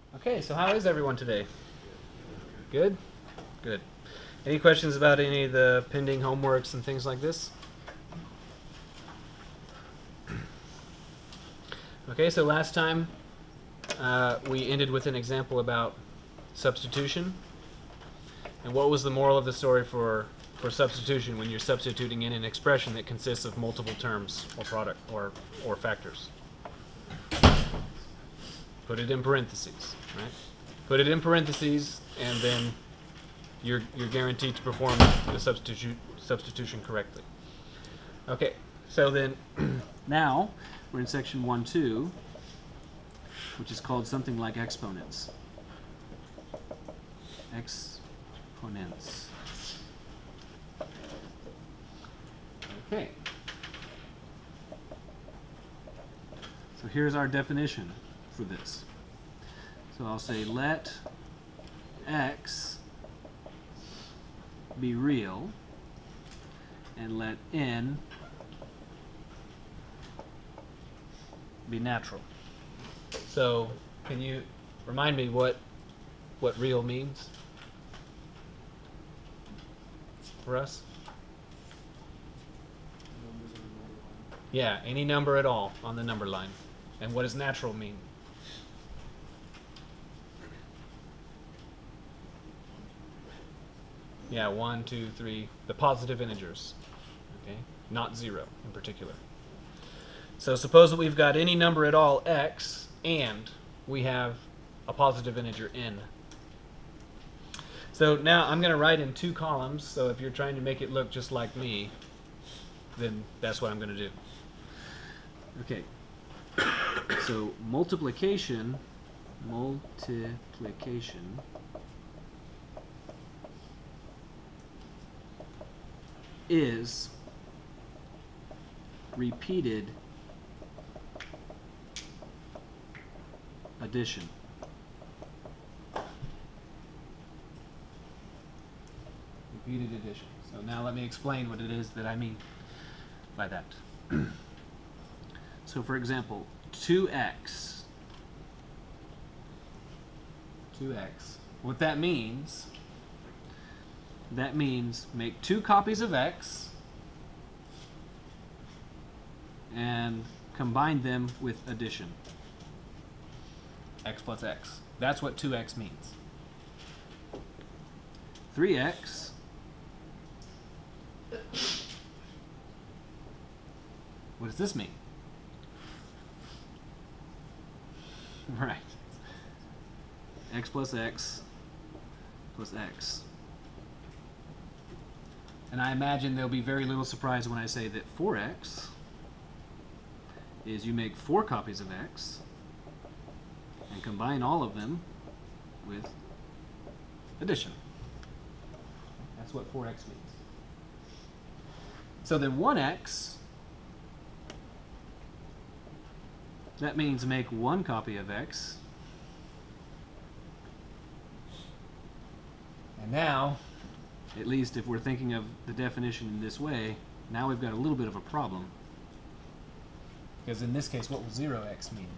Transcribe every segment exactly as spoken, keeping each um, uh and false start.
Okay, so how is everyone today? Good? Good. Any questions about any of the pending homeworks and things like this? Okay, so last time uh, we ended with an example about substitution. And what was the moral of the story for, for substitution when you're substituting in an expression that consists of multiple terms or product or, or factors? Put it in parentheses, right? Put it in parentheses, and then you're, you're guaranteed to perform the substitu substitution correctly. Okay, so then now we're in section one two, which is called something like exponents. Exponents. Okay. So here's our definition for this. So I'll say let x be real and let n be natural. So can you remind me what what real means for us? Yeah, any number at all on the number line. And what does natural mean? Yeah, one, two, three, the positive integers, okay? Not zero in particular. So suppose that we've got any number at all, x, and we have a positive integer, n. So now I'm going to write in two columns, so if you're trying to make it look just like me, then that's what I'm going to do. Okay. So multiplication, multiplication is repeated addition. Repeated addition. So now let me explain what it is that I mean by that. So for example, two x. two x. What that means, that means make two copies of x and combine them with addition. X plus x. That's what two x means. three x what does this mean? Right. X plus x plus x. And I imagine there'll be very little surprise when I say that four x is you make four copies of x and combine all of them with addition. That's what four x means. So then one x, that means make one copy of x. And now, at least if we're thinking of the definition in this way, now we've got a little bit of a problem. Because in this case, what will zero x mean?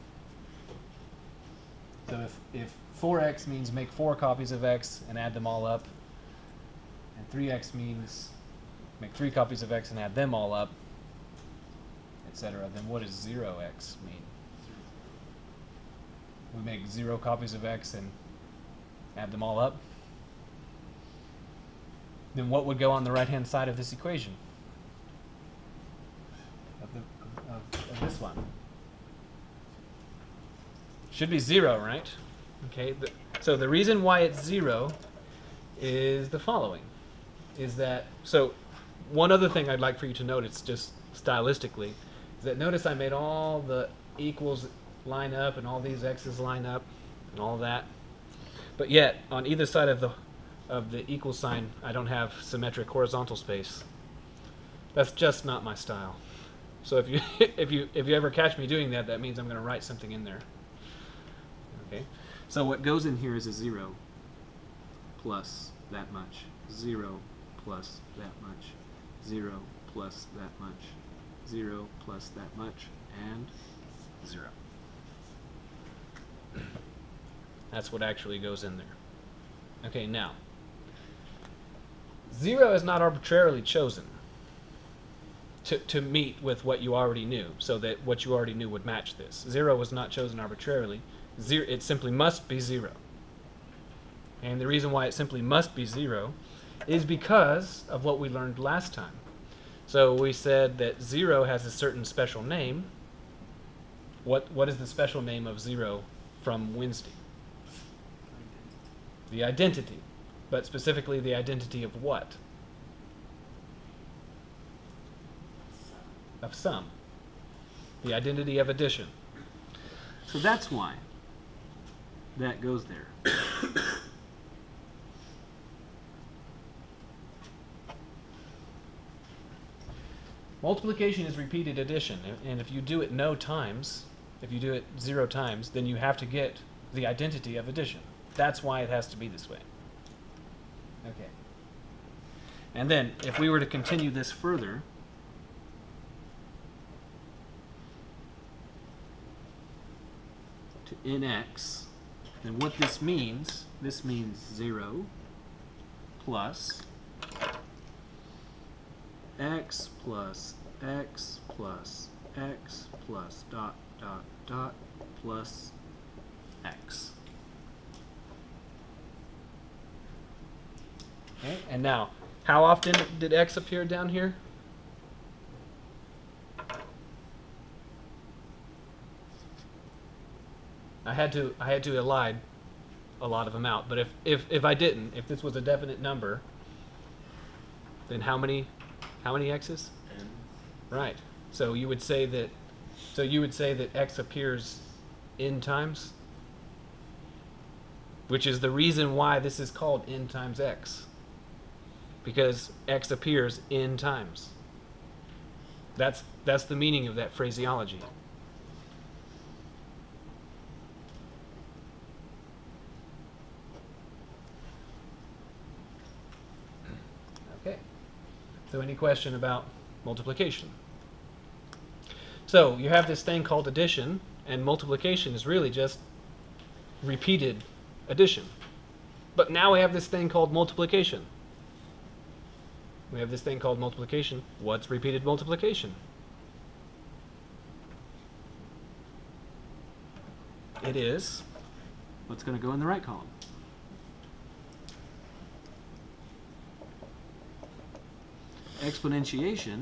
So if, if four x means make four copies of x and add them all up, and three x means make three copies of x and add them all up, et cetera, then what does zero x mean? We make zero copies of x and add them all up. Then what would go on the right-hand side of this equation? Of, the, of, of this one. Should be zero, right? Okay. The, so the reason why it's zero is the following. Is that, so one other thing I'd like for you to notice, just stylistically, is that notice I made all the equals line up and all these x's line up and all that. But yet, on either side of the of the equal sign, I don't have symmetric horizontal space. That's just not my style. So if you if you if you ever catch me doing that, that means I'm going to write something in there. Okay. So what goes in here is a zero plus that much, zero plus that much, zero plus that much, zero plus that much, and zero. That's what actually goes in there. Okay, now, zero is not arbitrarily chosen to, to meet with what you already knew, so that what you already knew would match this. Zero was not chosen arbitrarily. Zero, it simply must be zero. And the reason why it simply must be zero is because of what we learned last time. So we said that zero has a certain special name. What, what is the special name of zero from Wednesday? The identity. But specifically the identity of what? Of sum. The identity of addition. So that's why that goes there. Multiplication is repeated addition, and if you do it no times, if you do it zero times, then you have to get the identity of addition. That's why it has to be this way. Okay. And then, if we were to continue this further, to nx, then what this means, this means zero plus x plus x plus x plus dot dot dot plus x. Okay, and now, how often did x appear down here? I had to I had to elide a lot of them out, but if if if I didn't, if this was a definite number, then how many how many x's? N. Right. So you would say that so you would say that x appears n times, which is the reason why this is called n times x. Because x appears n times. That's that's the meaning of that phraseology. Okay. So any question about multiplication? So you have this thing called addition, and multiplication is really just repeated addition. But now we have this thing called multiplication. We have this thing called multiplication. What's repeated multiplication? It is what's going to go in the right column. Exponentiation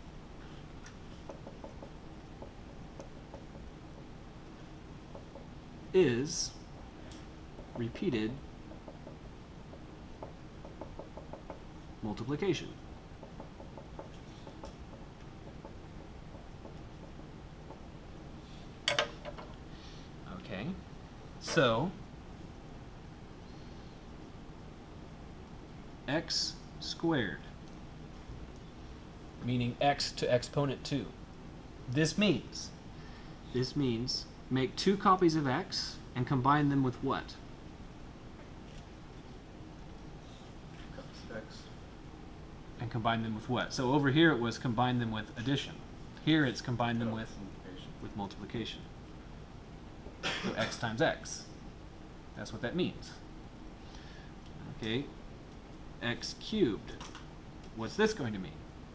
is repeated multiplication. Okay, so x squared, meaning x to exponent two. This means, this means make two copies of x and combine them with what? X. And combine them with what? So over here it was combine them with addition. Here it's combine them with Multiplication. with multiplication. So x times x. That's what that means. Okay. X cubed. What's this going to mean?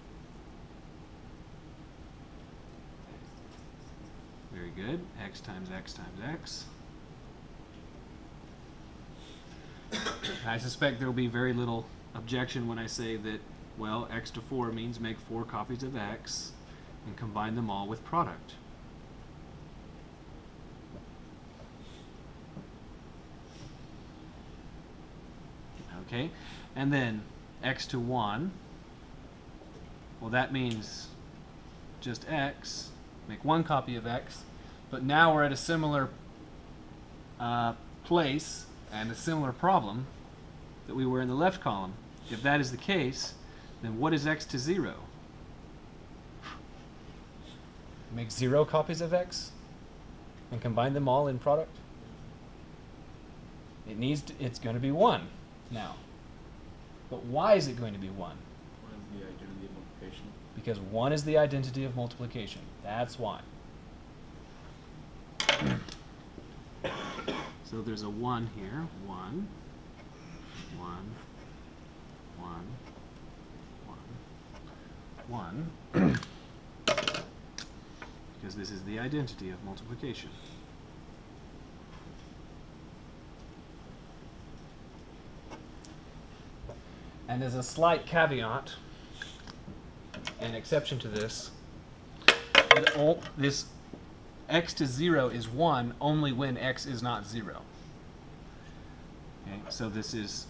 Very good. X times x times x. I suspect there will be very little objection when I say that, well, x to four means make four copies of x and combine them all with product. Okay, and then x to one, well, that means just x, make one copy of x, but now we're at a similar uh, place and a similar problem that we were in the left column. If that is the case, then what is x to zero? Make zero copies of x and combine them all in product? It needs to, it's going to be one now. But why is it going to be one? What is the identity of multiplication? Because one is the identity of multiplication. That's why. So there's a one here. One, one, one, one, one. Because this is the identity of multiplication. And as a slight caveat, an exception to this, it all, this x to zero is one only when x is not zero. Okay, so this is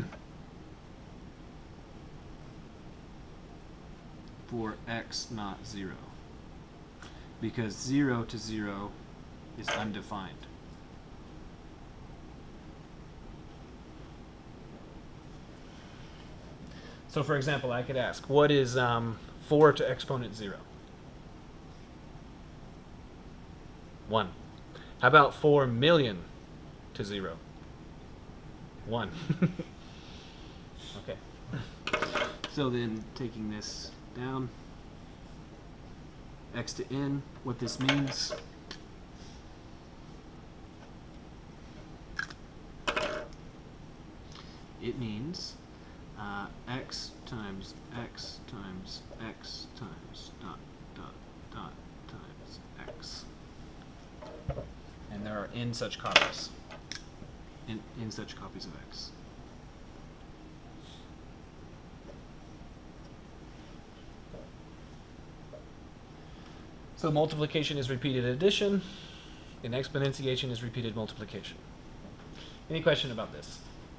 for x not zero, because zero to zero is undefined. So for example, I could ask, what is um, four to exponent zero? one. How about four million to zero? one. Okay. So then taking this down, x to n, what this means, it means uh, x times x times x times dot dot dot times x. And there are n such copies. In, in such copies of x. So multiplication is repeated addition, and exponentiation is repeated multiplication. Any question about this?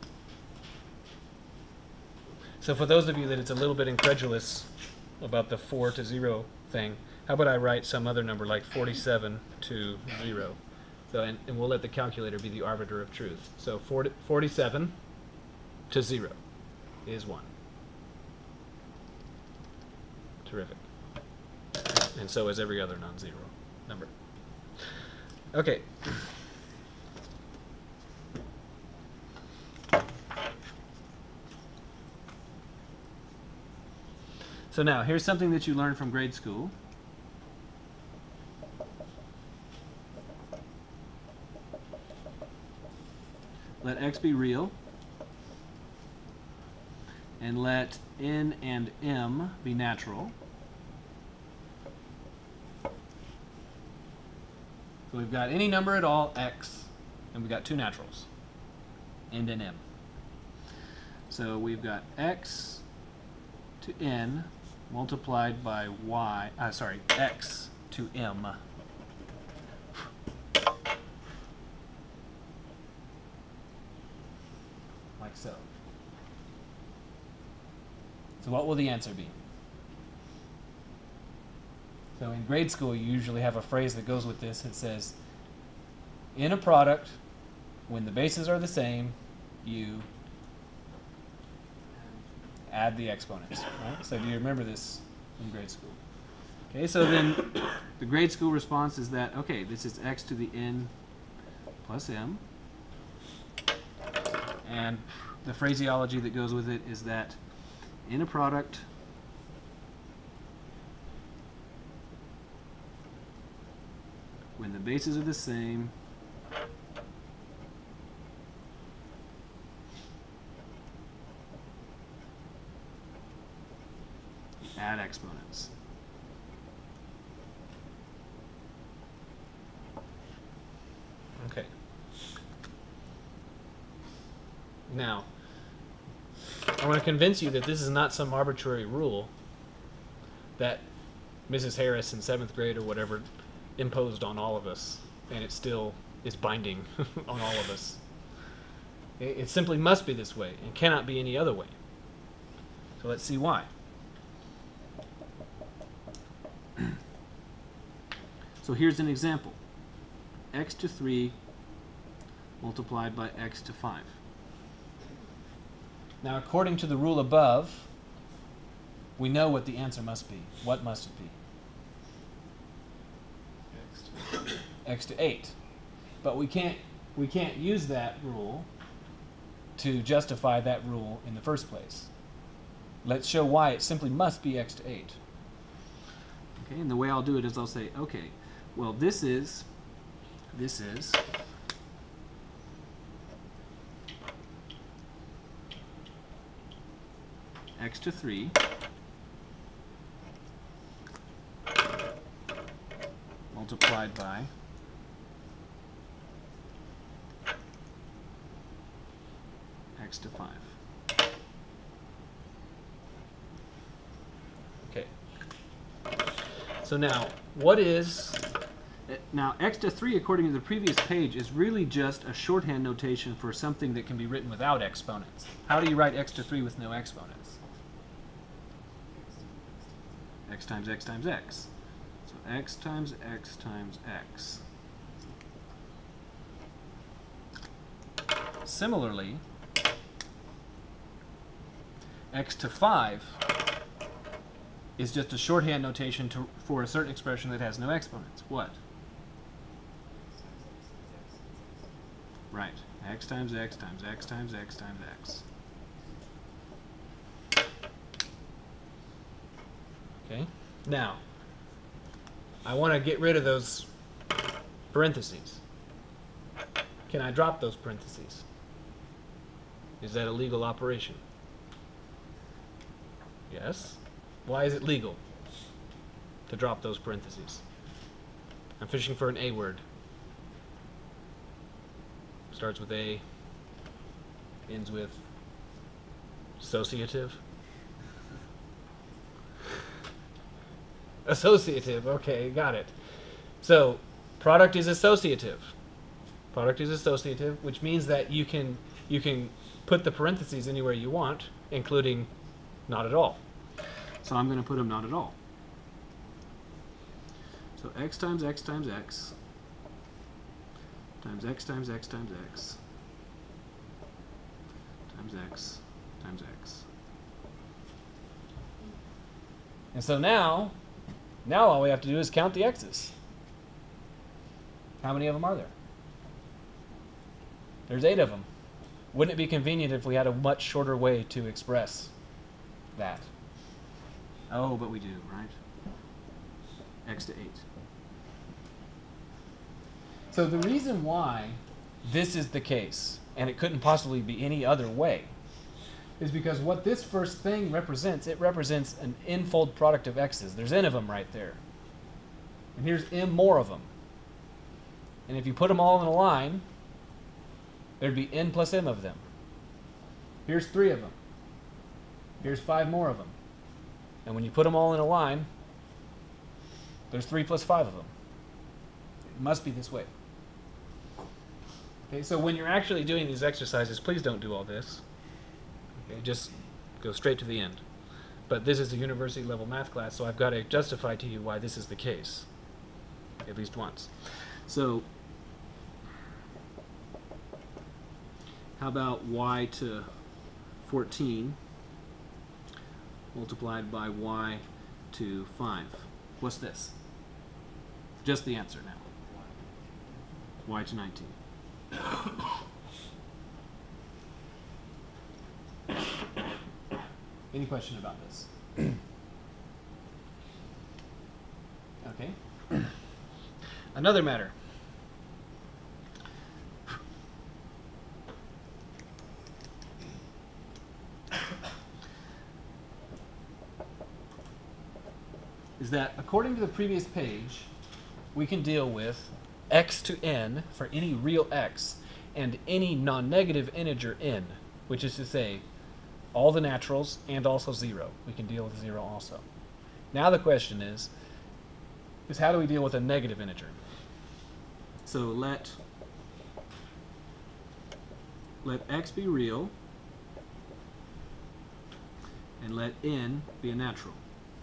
So for those of you that it's a little bit incredulous about the four to zero thing, how about I write some other number like forty-seven to zero? So, and, and we'll let the calculator be the arbiter of truth. So forty, forty-seven to zero is one. Terrific. And so is every other non-zero number. Okay. So now, here's something that you learned from grade school. Let x be real, and let n and m be natural. So we've got any number at all, x, and we've got two naturals, n and m. So we've got x to n multiplied by y, uh, sorry, x to m. Like so. So what will the answer be? So in grade school, you usually have a phrase that goes with this. It says, in a product, when the bases are the same, you add the exponents, right? So do you remember this in grade school? Okay, so then the grade school response is that, okay, this is x to the n plus m. And the phraseology that goes with it is that in a product, when the bases are the same, add exponents. Okay. Now, I want to convince you that this is not some arbitrary rule that Missus Harris in seventh grade or whatever imposed on all of us, and it still is binding on all of us. It, it simply must be this way and cannot be any other way. So let's see why. So here's an example. X to three multiplied by x to five. Now, according to the rule above, we know what the answer must be. What must it be? X to X to eight. But we can't, we can't use that rule to justify that rule in the first place. Let's show why it simply must be x to eight. Okay, and the way I'll do it is I'll say, okay, well, this is, this is x to three multiplied by x to five. Okay. So now, what is... Now, x to three, according to the previous page, is really just a shorthand notation for something that can be written without exponents. How do you write x to three with no exponents? X times x times x. So x times x times x. Similarly, x to five is just a shorthand notation to, for a certain expression that has no exponents. What? Right. X times x times x times x times x. Okay. Now, I want to get rid of those parentheses. Can I drop those parentheses? Is that a legal operation? Yes. Why is it legal to drop those parentheses? I'm fishing for an A word. Starts with A, ends with associative. Associative, okay, got it. So, product is associative. Product is associative, which means that you can you can put the parentheses anywhere you want, including not at all. So I'm going to put them not at all. So x times x times x times x times x times x times x times x. And so now, now all we have to do is count the x's. How many of them are there? There's eight of them. Wouldn't it be convenient if we had a much shorter way to express that? Oh, but we do, right? X to eight. So the reason why this is the case, and it couldn't possibly be any other way, is because what this first thing represents, it represents an n-fold product of x's. There's n of them right there. And here's m more of them. And if you put them all in a line, there'd be n plus m of them. Here's three of them. Here's five more of them. And when you put them all in a line, there's three plus five of them. It must be this way. Okay, so when you're actually doing these exercises, please don't do all this. Okay, just go straight to the end. But this is a university level math class, so I've got to justify to you why this is the case, at least once. So, how about y to fourteen multiplied by y to five? What's this? Just the answer now. Y to nineteen. Any question about this? Okay. Another matter. Is that according to the previous page, we can deal with x to n for any real x and any non-negative integer n, which is to say all the naturals and also zero. We can deal with zero also. Now the question is, is how do we deal with a negative integer? So let, let x be real and let n be a natural.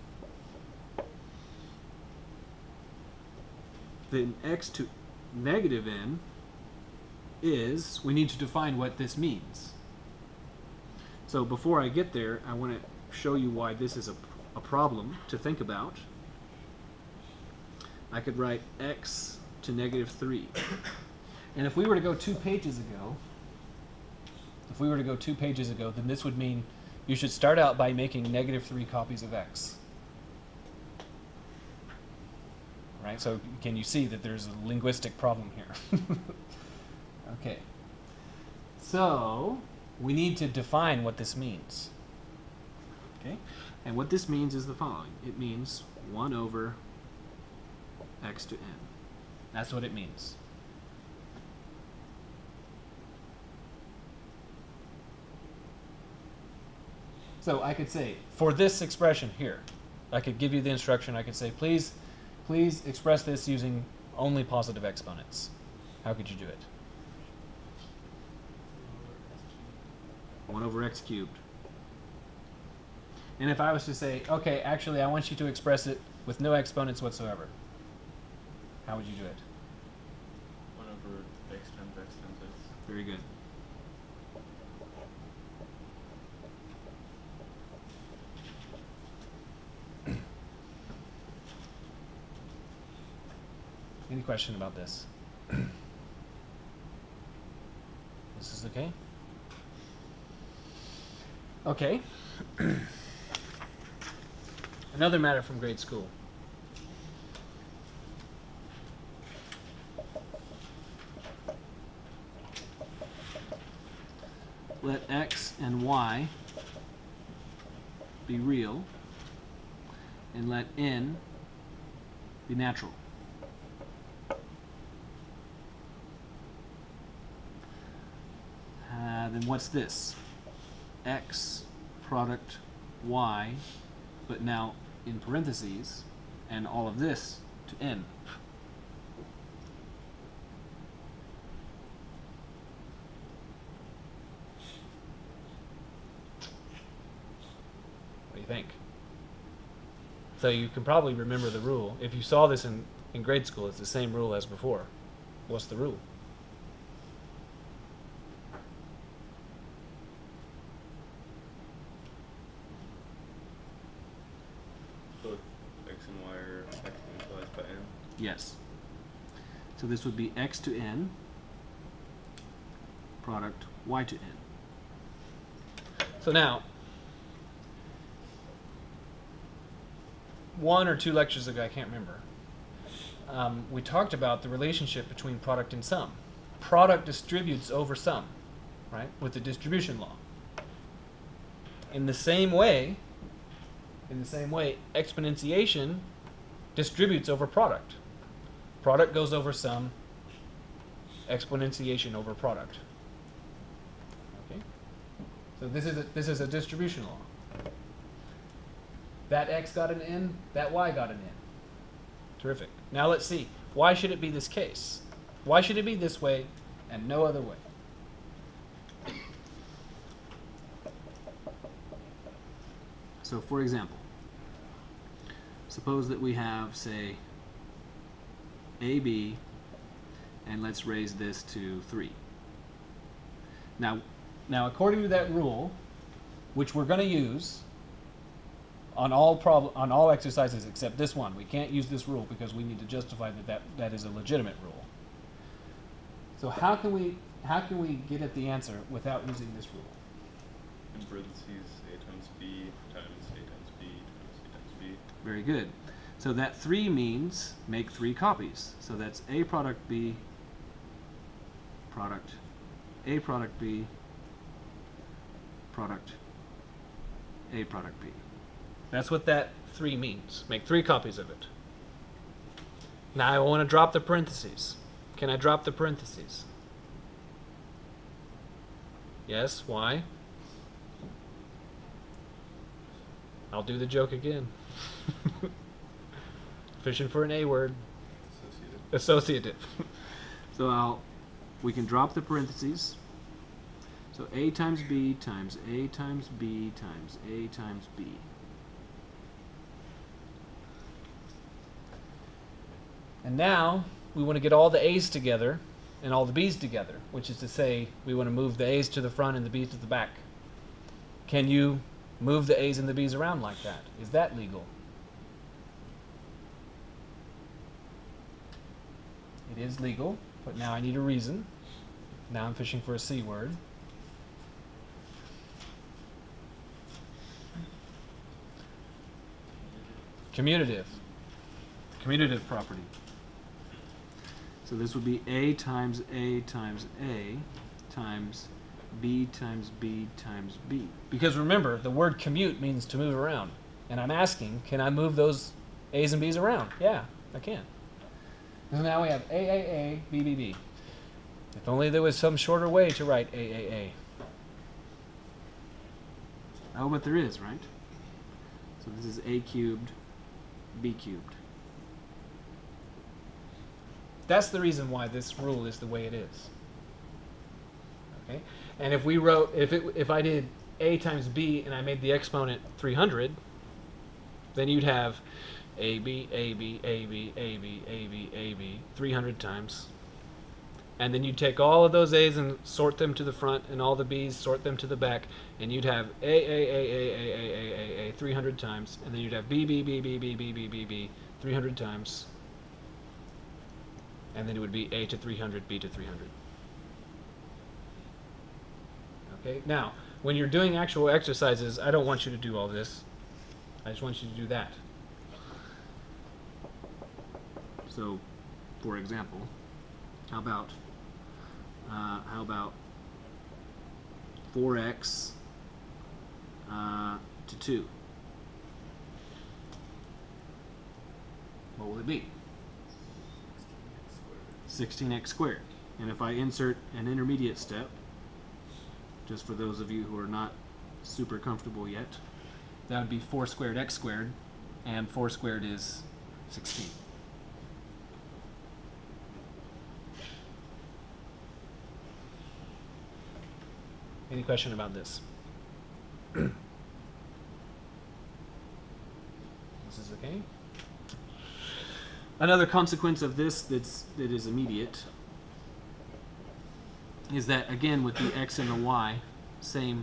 Then x to negative n is, we need to define what this means. So before I get there, I want to show you why this is a, a problem to think about. I could write x to negative three. And if we were to go two pages ago, if we were to go two pages ago, then this would mean you should start out by making negative three copies of x. Right? So can you see that there's a linguistic problem here? Okay. So we need to define what this means. Okay? And what this means is the following. It means one over x to n. That's what it means. So I could say, for this expression here, I could give you the instruction. I could say, please, please express this using only positive exponents. How could you do it? one over x cubed. And if I was to say, okay, actually, I want you to express it with no exponents whatsoever, how would you do it? one over x times x times x. Very good. Any question about this? This is okay? Okay. Another matter from grade school. Let x and y be real, and let n be natural. Uh, then what's this? X product y, but now in parentheses, and all of this to n. What do you think? So you can probably remember the rule. If you saw this in, in grade school, it's the same rule as before. What's the rule? Both x and y are exponentialized by n. Yes. So this would be x to n product y to n. So now, one or two lectures ago, I can't remember, um, we talked about the relationship between product and sum. Product distributes over sum, right, with the distribution law. In the same way, in the same way, exponentiation distributes over product. Product goes over sum, exponentiation over product. Okay? So this is a, this is a distribution law. That x got an n, that y got an n. Terrific. Now let's see. Why should it be this case? Why should it be this way and no other way? So for example, suppose that we have, say, A B, and let's raise this to three. Now, now according to that rule, which we're going to use on all prob on all exercises except this one, we can't use this rule because we need to justify that that, that is a legitimate rule. So how can we how can we get at the answer without using this rule? In parentheses, a times b times a times b times a times b. Very good. So that three means make three copies. So that's A product B, product, A product B, product, A product B. That's what that three means. Make three copies of it. Now I want to drop the parentheses. Can I drop the parentheses? Yes, why? I'll do the joke again. Fishing for an A word. Associative. Associative. So I'll, we can drop the parentheses. So A times B times A times B times A times B. And now we want to get all the A's together and all the B's together, which is to say we want to move the A's to the front and the B's to the back. Can you move the A's and the B's around like that? Is that legal? It is legal, but now I need a reason. Now I'm fishing for a C word. Commutative. Commutative property. So this would be A times A times A times b times b times b. Because remember, the word commute means to move around. And I'm asking, can I move those a's and b's around? Yeah, I can. So now we have a, a, a, b, b, b. If only there was some shorter way to write a, a, a. Oh, but there is, right? So this is a cubed, b cubed. That's the reason why this rule is the way it is. Okay? And if we wrote, if it, if I did a times b and I made the exponent three hundred, then you'd have ab, ab, ab, ab, ab, ab, three hundred times. And then you'd take all of those a's and sort them to the front, and all the b's, sort them to the back, and you'd have a, a, a, a, a, a, a, a, a, three hundred times, and then you'd have b, b, b, b, b, b, b, b, b, three hundred times, and then it would be a to three hundred, b to three hundred. Okay, now, when you're doing actual exercises, I don't want you to do all this. I just want you to do that. So, for example, how about uh, how about four x uh, to two? What will it be? sixteen x squared. And if I insert an intermediate step, just for those of you who are not super comfortable yet, that would be four squared x squared, and four squared is sixteen. Any question about this? This is okay. Another consequence of this that's that is immediate is that, again, with the x and the y, same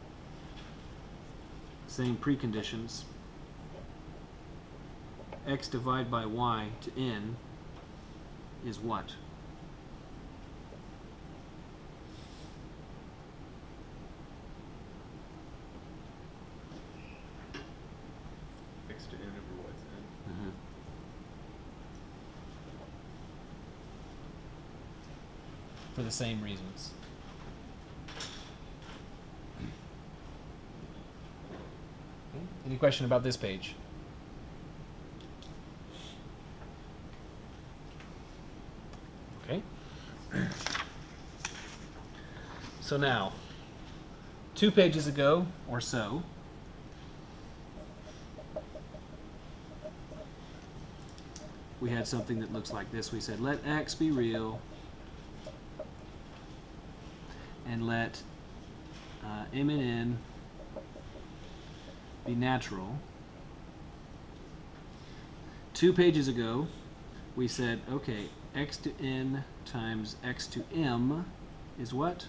same preconditions. X divided by y to n is what? X to n over y to n. Mm-hmm. For the same reasons. Okay. Any question about this page? Okay. So now, two pages ago or so, we had something that looks like this. We said, let x be real, and let uh, m and n be natural. Two pages ago, we said, okay, x to n times x to m is what?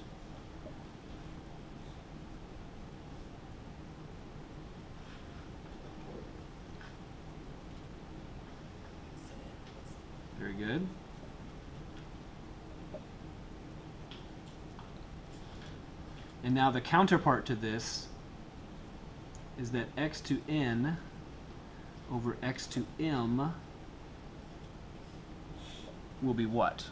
Very good. And now the counterpart to this is that x to n over x to m will be what?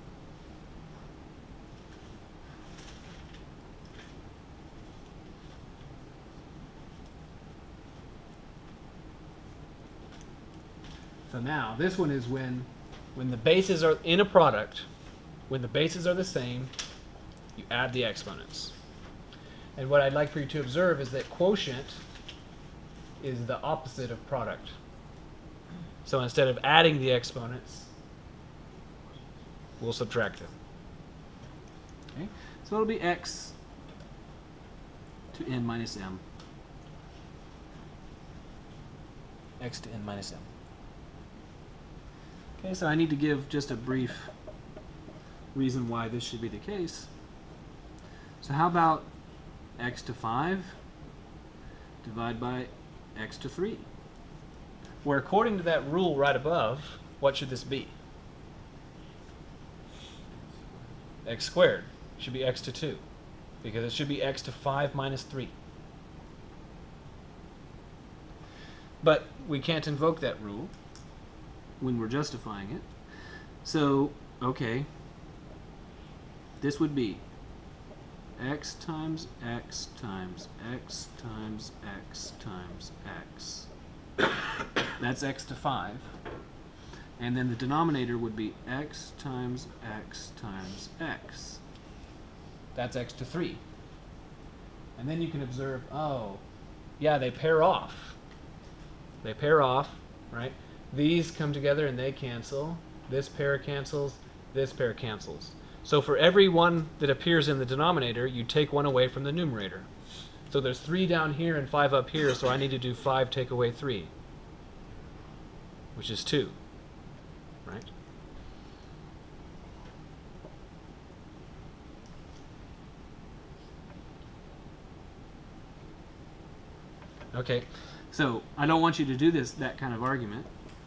So now this one is when when the bases are in a product, when the bases are the same, you add the exponents. And what I'd like for you to observe is that quotient is the opposite of product. So instead of adding the exponents, we'll subtract them. Okay? So it'll be x to n minus m. X to n minus m. Okay, so I need to give just a brief reason why this should be the case. So how about x to five divided by x to three? Where according to that rule right above, what should this be? X squared should be x to two, because it should be x to five minus three. But we can't invoke that rule when we're justifying it. So, okay, this would be x times x times x times x times x. That's x to five. And then the denominator would be x times x times x. That's x to three. And then you can observe, oh, yeah, they pair off. They pair off, right? These come together and they cancel. This pair cancels. This pair cancels. So for every one that appears in the denominator, you take one away from the numerator. So there's three down here and five up here, so I need to do five take away three, which is two, right? Okay, so I don't want you to do this, that kind of argument,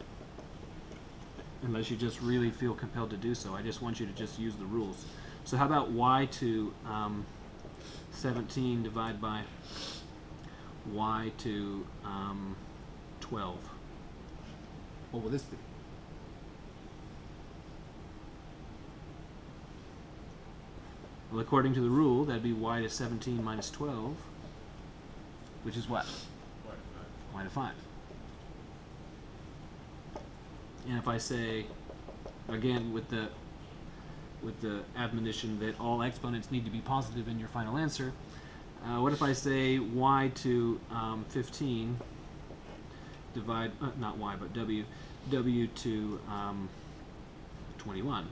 unless you just really feel compelled to do so. I just want you to just use the rules. So how about y to um, seventeen divided by y to um, twelve? What will this be? Well, according to the rule, that'd be y to seventeen minus twelve, which is what? Y to five. And if I say, again, with the with the admonition that all exponents need to be positive in your final answer, uh, what if I say y to um, fifteen divide, uh, not y, but w, w to um, twenty-one?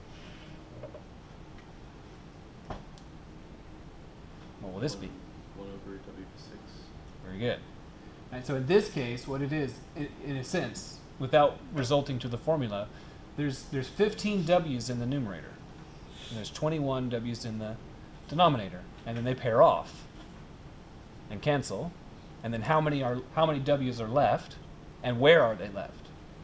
What will this be? one over w to six. Very good. Right, so in this case, what it is, in, in a sense, without resulting to the formula, there's there's fifteen w's in the numerator, and there's twenty-one w's in the denominator, and then they pair off and cancel, and then how many are how many w's are left, and where are they left?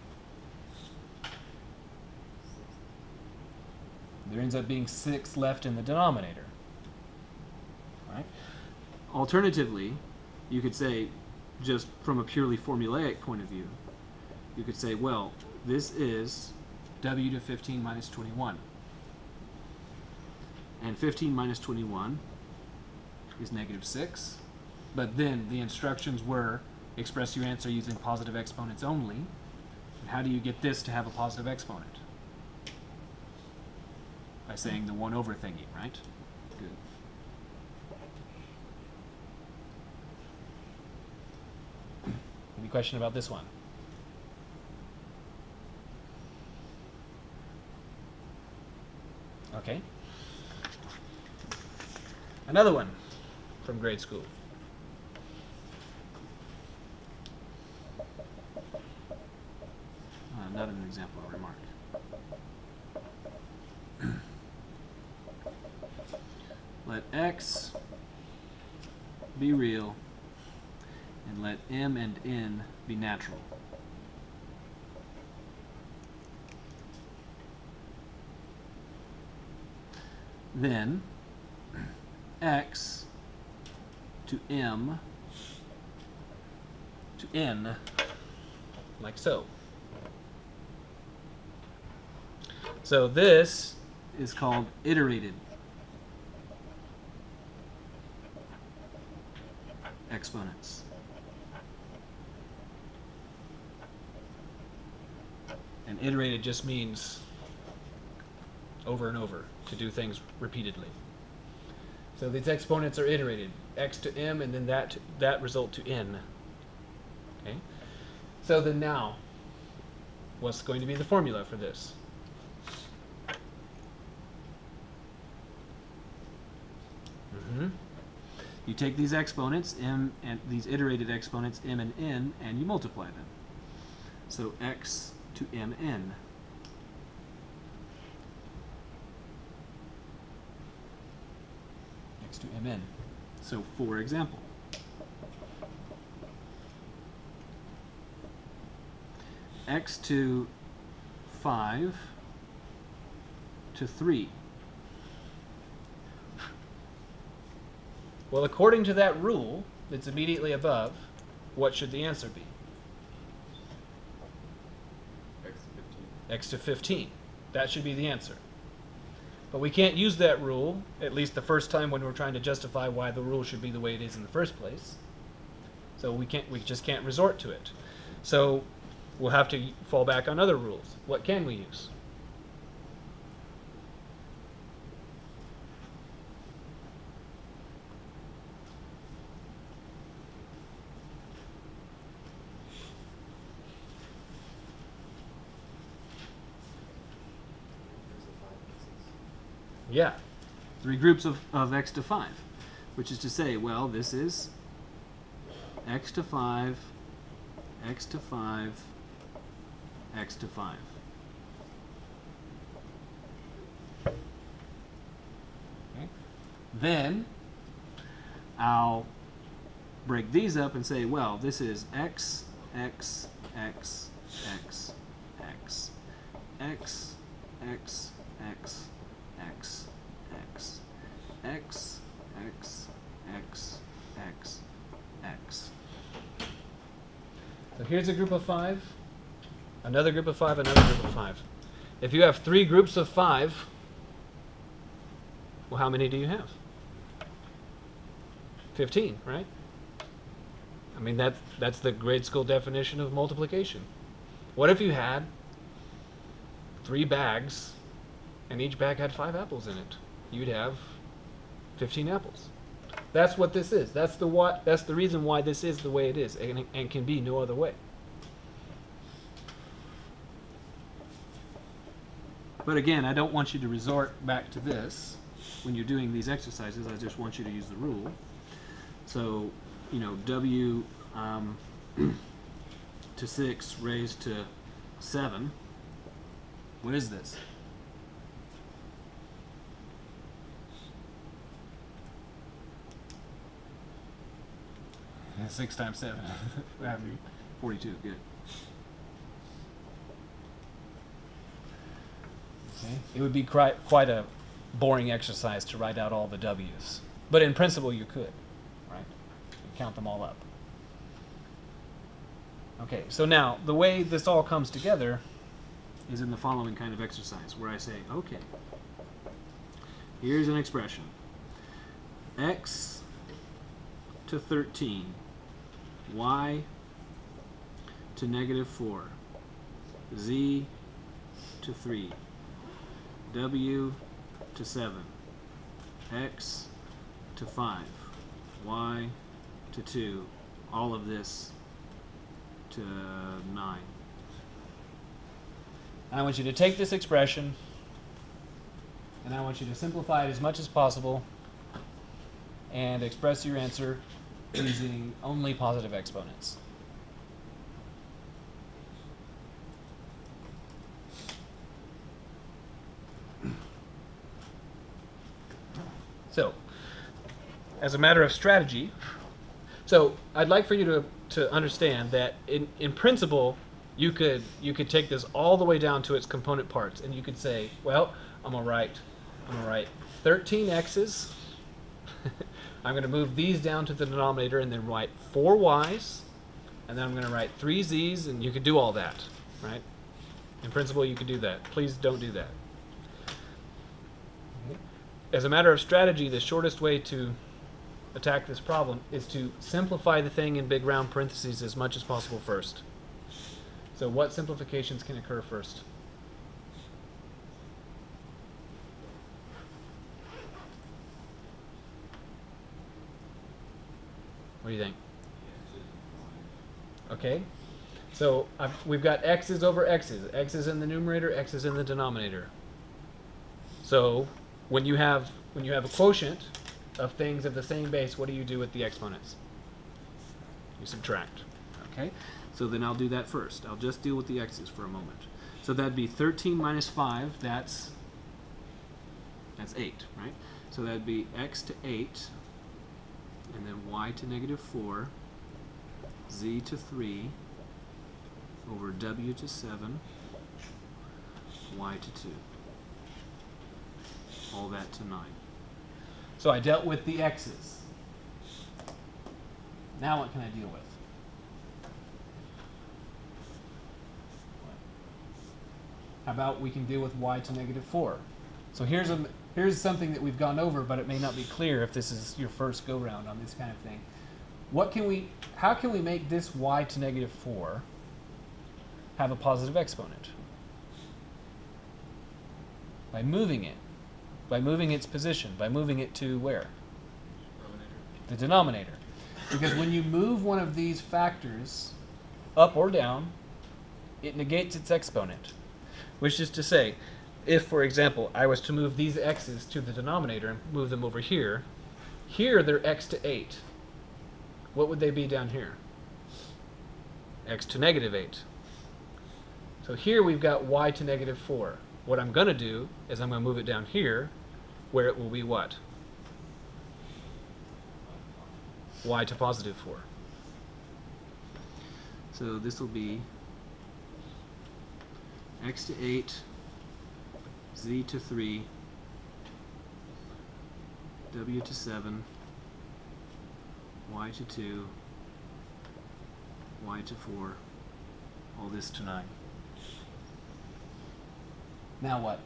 There ends up being six left in the denominator. Right? Alternatively, you could say, just from a purely formulaic point of view, you could say, well, this is w to fifteen minus twenty-one. And fifteen minus twenty-one is negative six. But then the instructions were express your answer using positive exponents only. And how do you get this to have a positive exponent? By saying the one over thingy, right? Good. Any question about this one? Okay. Another one from grade school. Uh, another example of remark. Let x be real and let m and n be natural. Then x to m to n, like so. So this is called iterated exponents. And iterated just means over and over, to do things repeatedly. So these exponents are iterated, x to m, and then that to, that result to n. Okay. So then now, what's going to be the formula for this? Mm-hmm. You take these exponents, m and these iterated exponents, m and n, and you multiply them. So x to mn. X to mn. So for example, x to five to three. Well, according to that rule that's immediately above, what should the answer be? X to fifteen. X to fifteen. That should be the answer. But we can't use that rule, at least the first time when we're trying to justify why the rule should be the way it is in the first place. So we can't, we just can't resort to it. So we'll have to fall back on other rules. What can we use? Yeah, three groups of, of x to five, which is to say, well, this is x to five, x to five, x to five. Okay. Then I'll break these up and say, well, this is x, x, x, x, x, x, x, x, x, x, x, x, x, x, x. So here's a group of five, another group of five, another group of five. If you have three groups of five, well, how many do you have? fifteen, right? I mean, that, that's the grade school definition of multiplication. What if you had three bags and each bag had five apples in it? You'd have fifteen apples. That's what this is. That's the what. That's the reason why this is the way it is, and, and can be no other way. But again, I don't want you to resort back to this when you're doing these exercises. I just want you to use the rule. So, you know, w um, to six raised to seven. What is this? Six times seven. forty-two, good. Okay. It would be quite, quite a boring exercise to write out all the W's. But in principle, you could, right? You count them all up. Okay, so now, the way this all comes together is in the following kind of exercise, where I say, okay, here's an expression. X to thirteen, y to negative four, z to three, w to seven, x to five, y to two, all of this to nine. I want you to take this expression and I want you to simplify it as much as possible and express your answer using only positive exponents. So, as a matter of strategy, so I'd like for you to, to understand that in, in principle, you could you could take this all the way down to its component parts, and you could say, well, I'm gonna write I'm gonna write thirteen x's. I'm gonna move these down to the denominator and then write four y's, and then I'm gonna write three z's, and you could do all that, right? In principle, you could do that. Please don't do that. As a matter of strategy, the shortest way to attack this problem is to simplify the thing in big round parentheses as much as possible first. So what simplifications can occur first? What do you think? Okay, so I've, we've got x's over x's. X's in the numerator, x's in the denominator. So when you have when you have a quotient of things of the same base, what do you do with the exponents? You subtract. Okay, so then I'll do that first. I'll just deal with the x's for a moment. So that'd be thirteen minus five. That's that's eight, right? So that'd be x to eight, and then y to negative four, z to three, over w to seven, y to two. All that to nine. So I dealt with the x's. Now what can I deal with? How about we can deal with y to negative four? So here's a here's something that we've gone over, but it may not be clear if this is your first go round on this kind of thing. What can we, how can we make this y to negative four have a positive exponent? By moving it, by moving its position, by moving it to where? Denominator. The denominator. Because when you move one of these factors up or down, it negates its exponent. Which is to say, if, for example, I was to move these x's to the denominator and move them over here, here they're x to eight. What would they be down here? X to negative eight. So here we've got y to negative four. What I'm going to do is I'm going to move it down here, where it will be what? Y to positive four. So this will be x to eight, z to three, w to seven, y to two, y to four, all this to nine. Now what?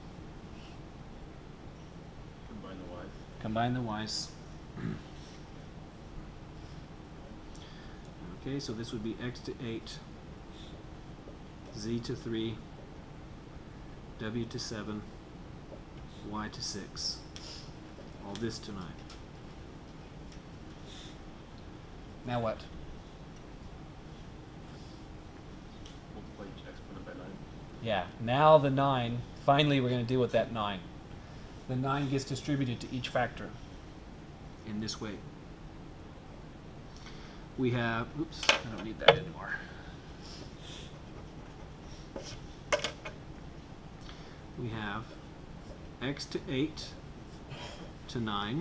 Combine the y's. Combine the y's. Okay, so this would be x to eight, z to three, w to seven, y to six, all this to nine. Now what? Multiply each exponent by nine. Yeah, now the nine, finally we're going to deal with that nine. The nine gets distributed to each factor in this way. We have, oops, I don't need that anymore. We have x to eight to nine,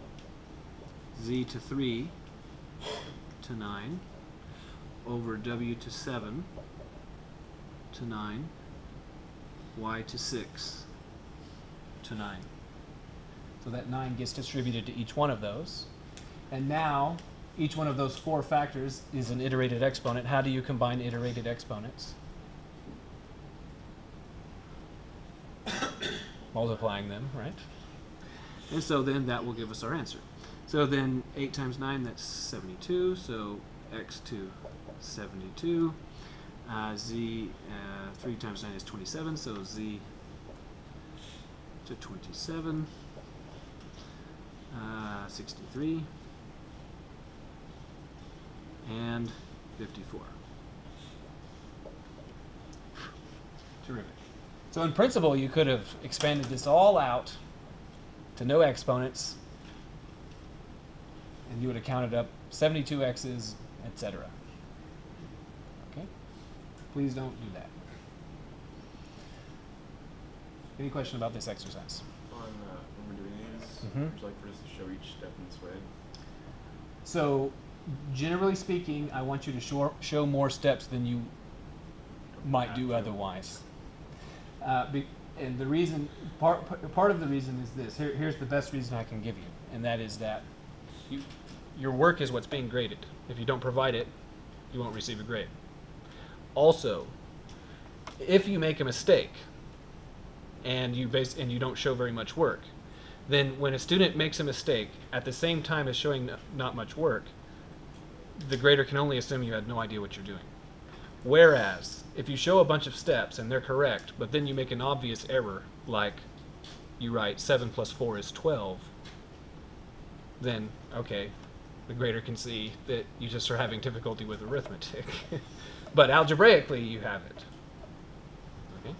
z to three to nine, over w to seven to nine, y to six to nine. So that nine gets distributed to each one of those. And now, each one of those four factors is an iterated exponent. How do you combine iterated exponents? Multiplying them, right? And so then that will give us our answer. So then eight times nine, that's seventy-two. So x to seventy-two. Uh, z, uh, three times nine is twenty-seven. So z to twenty-seven. Uh, sixty-three. And fifty-four. Terrific. So in principle, you could have expanded this all out to no exponents, and you would have counted up seventy-two x's, et cetera. Okay? Please don't do that. Any question about this exercise? On, uh, when we're doing these, Mhm. would you like for us to show each step in this way? So, generally speaking, I want you to show, show more steps than you might Have do to. otherwise. Uh, be, and the reason, part, part of the reason is this. Here, here's the best reason I can give you, and that is that you, your work is what's being graded. If you don't provide it, you won't receive a grade. Also, if you make a mistake and you base and you don't show very much work, then when a student makes a mistake at the same time as showing n- not much work, the grader can only assume you had no idea what you're doing. Whereas, if you show a bunch of steps and they're correct, but then you make an obvious error, like you write seven plus four is twelve, then, okay, the grader can see that you just are having difficulty with arithmetic. But algebraically, you have it. Okay?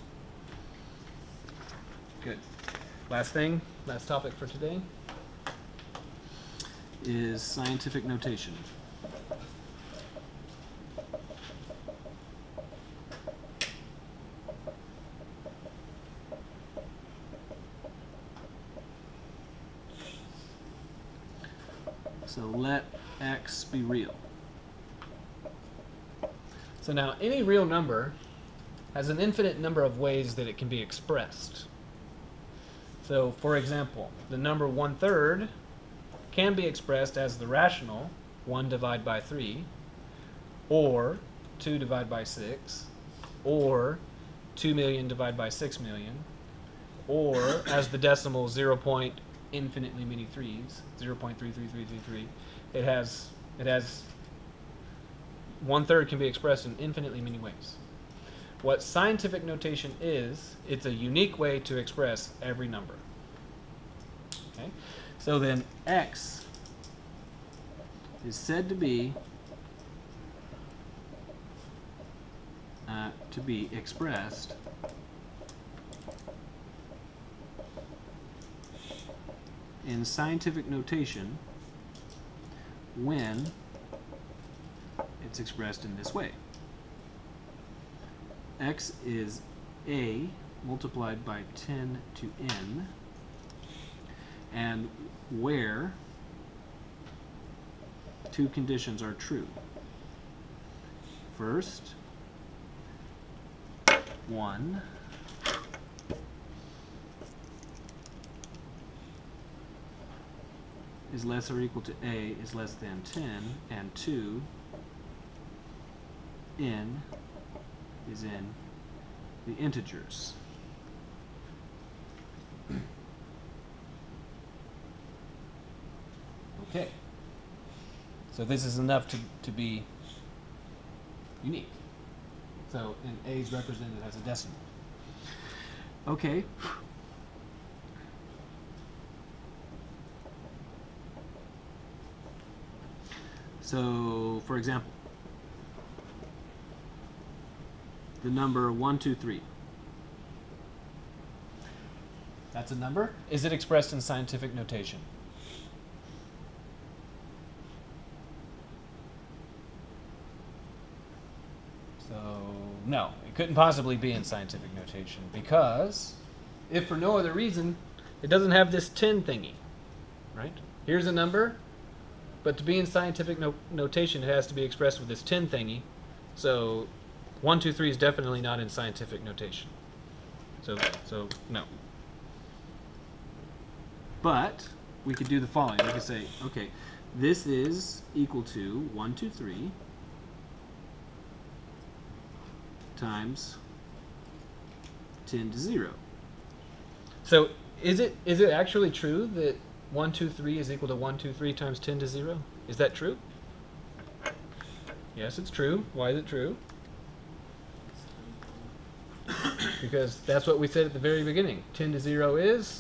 Good. Last thing, last topic for today is scientific notation. So let x be real. So now any real number has an infinite number of ways that it can be expressed. So for example, the number one third can be expressed as the rational one divided by three, or two divided by six, or two million divided by six million, or as the decimal zero point infinitely many threes, zero point three three three three three, it has it has one third can be expressed in infinitely many ways. What scientific notation is, it's a unique way to express every number. Okay, so then x is said to be uh, to be expressed in scientific notation when it's expressed in this way. X is a multiplied by ten to n, and where two conditions are true. First, one is less or equal to a is less than ten, and two, n is in the integers. Okay. So this is enough to, to be unique. So, and a is represented as a decimal. Okay. So, for example, the number one, two, three. That's a number. Is it expressed in scientific notation? So, no, it couldn't possibly be in scientific notation because, if for no other reason, it doesn't have this ten thingy, right? Here's a number, but to be in scientific no notation, it has to be expressed with this ten thingy. So, one, two, three is definitely not in scientific notation. So, so no. But we could do the following. We could say, okay, this is equal to one, two, three times ten to zero. So is it is it actually true that one, two, three is equal to one, two, three times ten to zero? Is that true? Yes, it's true. Why is it true? Because that's what we said at the very beginning. ten to zero is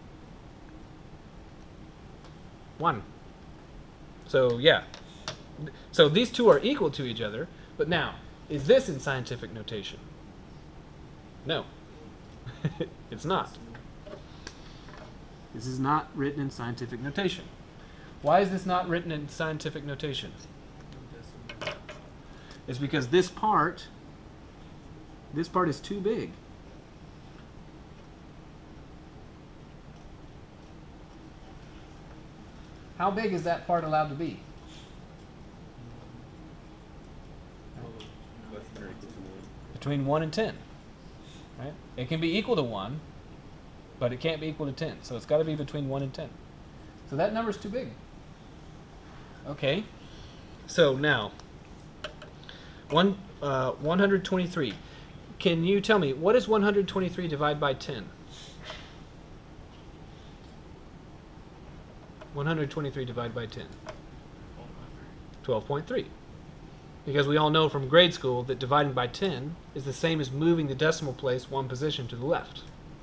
one. So yeah. So these two are equal to each other, but now, is this in scientific notation? No. It's not. This is not written in scientific notation. Why is this not written in scientific notation? It's because this part, this part is too big. How big is that part allowed to be? Between one and ten. Right? It can be equal to one, but it can't be equal to ten. So it's got to be between one and ten. So that number's too big. Okay. So now, one, uh, one hundred twenty-three. Can you tell me, what is one hundred twenty-three divided by ten? one hundred twenty-three divided by ten. twelve point three. Because we all know from grade school that dividing by ten is the same as moving the decimal place one position to the left.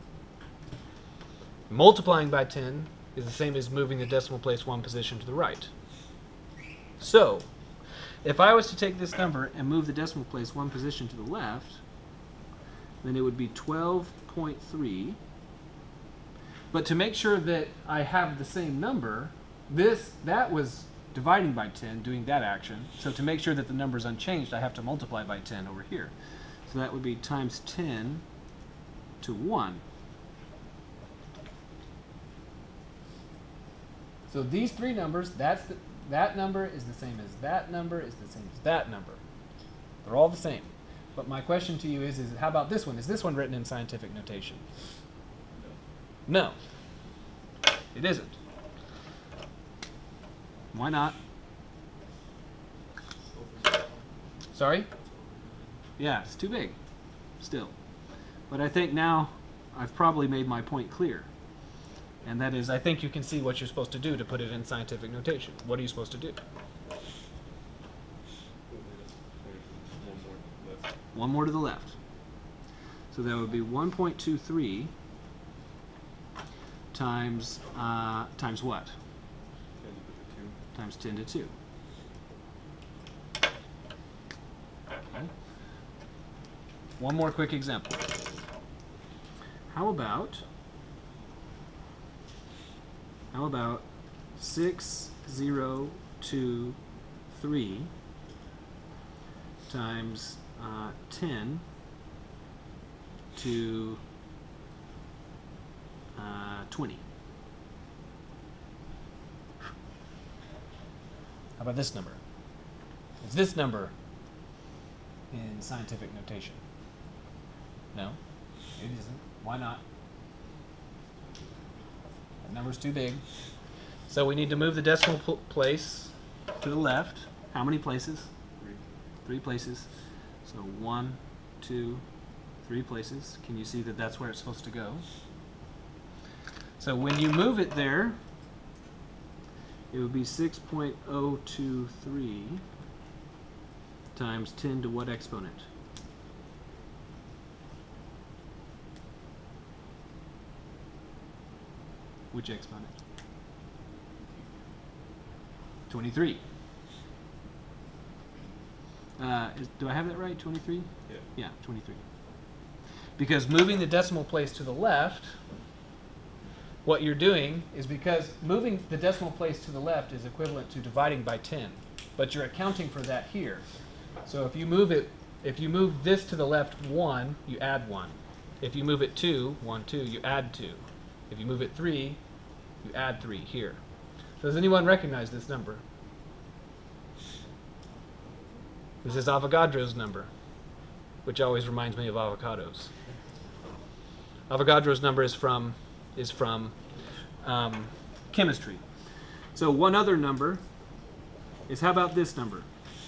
Multiplying by ten is the same as moving the decimal place one position to the right. So, if I was to take this number and move the decimal place one position to the left, then it would be twelve point three. But to make sure that I have the same number, this that was dividing by ten, doing that action. So to make sure that the number is unchanged, I have to multiply by ten over here. So that would be times ten to one. So these three numbers, that's the, that number is the same as that number, is the same as that number. They're all the same. But my question to you is, is how about this one? Is this one written in scientific notation? No. It isn't. Why not? Sorry? Yeah, it's too big. Still. But I think now I've probably made my point clear. And that is, I think you can see what you're supposed to do to put it in scientific notation. What are you supposed to do? One more left. One more to the left. So that would be one point two three times, uh, times what? ten to the two. Times ten to two. Okay. One more quick example. How about, how about six, zero, two, three times uh, ten to uh, twenty? How about this number? Is this number in scientific notation? No, it isn't. Why not? That number's too big. So we need to move the decimal pl place to the left. How many places? Three. Three places. So one, two, three places. Can you see that that's where it's supposed to go? So when you move it there, it would be six point zero two three times ten to what exponent? Which exponent? twenty-three. Uh, is, do I have that right? twenty-three? Yeah. Yeah, twenty-three. Because moving the decimal place to the left, what you're doing is, because moving the decimal place to the left is equivalent to dividing by ten, but you're accounting for that here. So if you move it, if you move this to the left one, you add one. If you move it two, one, two, you add two. If you move it three, you add three here. So does anyone recognize this number? This is Avogadro's number, which always reminds me of avocados. Avogadro's number is from is from um, chemistry. So one other number is, how about this number?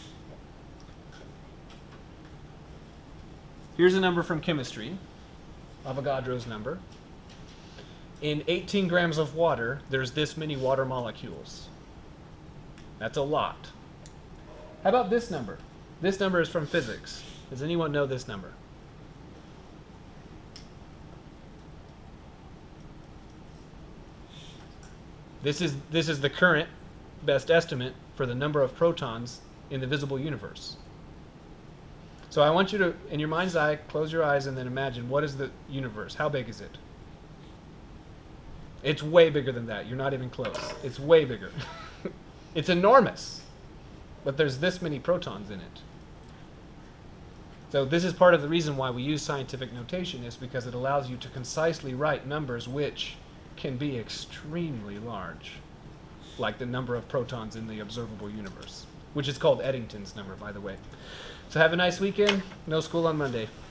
Here's a number from chemistry, Avogadro's number. In eighteen grams of water, there's this many water molecules. That's a lot. How about this number? This number is from physics. Does anyone know this number? This is, this is the current best estimate for the number of protons in the visible universe. So I want you to, in your mind's eye, close your eyes and then imagine, what is the universe? How big is it? It's way bigger than that. You're not even close. It's way bigger. It's enormous. But there's this many protons in it. So this is part of the reason why we use scientific notation, is because it allows you to concisely write numbers which can be extremely large, like the number of protons in the observable universe, which is called Eddington's number, by the way. So have a nice weekend. No school on Monday.